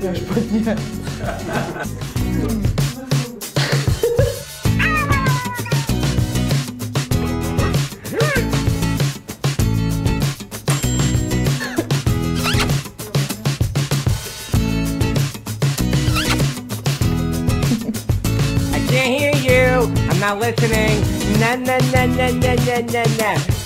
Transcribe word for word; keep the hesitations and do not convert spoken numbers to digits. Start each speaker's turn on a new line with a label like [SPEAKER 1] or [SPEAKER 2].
[SPEAKER 1] udělal špatně.
[SPEAKER 2] I can't hear you. I'm not listening. Na na na na na na na na.